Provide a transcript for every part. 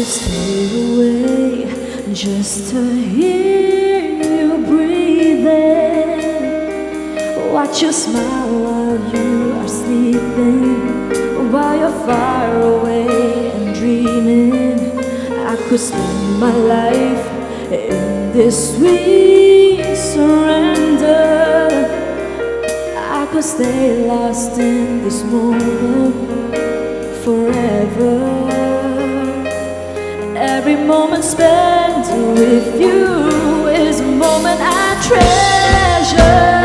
stay away just to hear you breathing. Watch you smile while you are sleeping, while you're far away and dreaming. I could spend my life in this sweet surrender. I could stay lost in this moment forever. Every moment spent with you is a moment I treasure.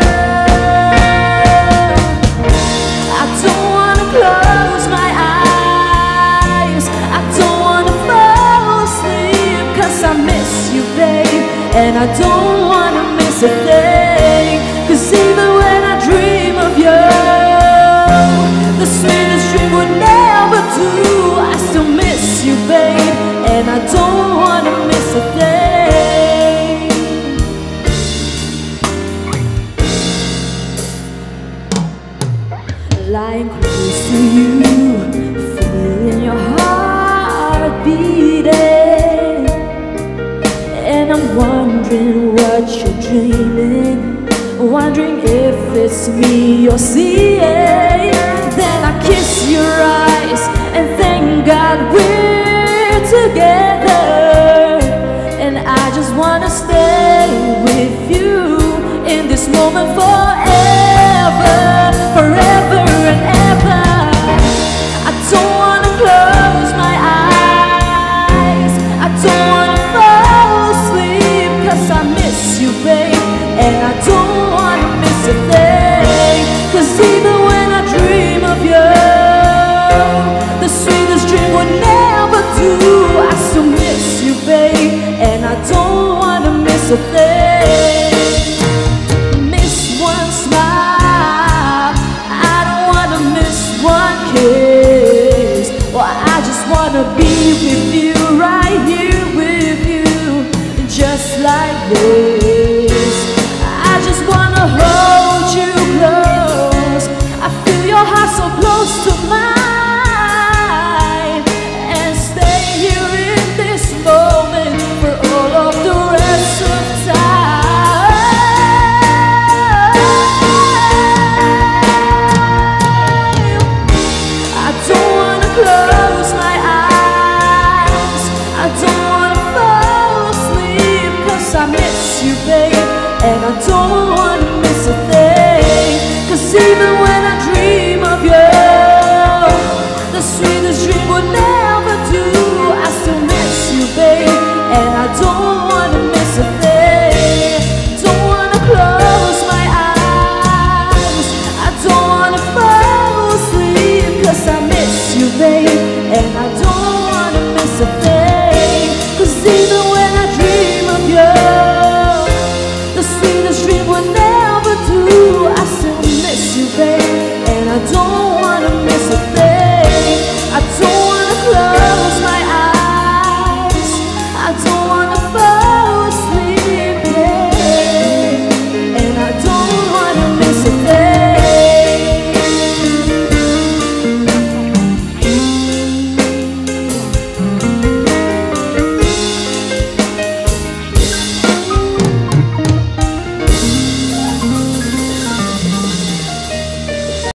I don't want to close my eyes, I don't want to fall asleep, 'cause I miss you, babe, and I don't want to miss a thing. 'Cause even when I dream of you, the sweetest dream would never do. I still miss you, babe, and I don't want to miss a thing. Lying close to you, feeling your heart beating, and I'm wondering what you're dreaming, wondering if it's me you're seeing. Then I kiss your eyes and thank God we're together. And I just wanna stay with you in this moment forever, forever and ever. I don't wanna close my eyes, I don't wanna fall asleep, 'cause I miss you, babe, and I don't wanna miss a thing. 'Cause even when I dream of you, the sweetest dream would never do. I still miss you, babe, and I don't wanna miss a thing. Miss one smile, I don't wanna miss one kiss. Well, I just wanna be with you, right here with you, just like this. I just wanna hold you close, I feel your heart so close to mine, and stay here in this moment for all of the rest of time. I don't wanna close my eyes, I don't wanna fall asleep, 'cause I miss you, babe, and I don't wanna miss a thing. 'Cause even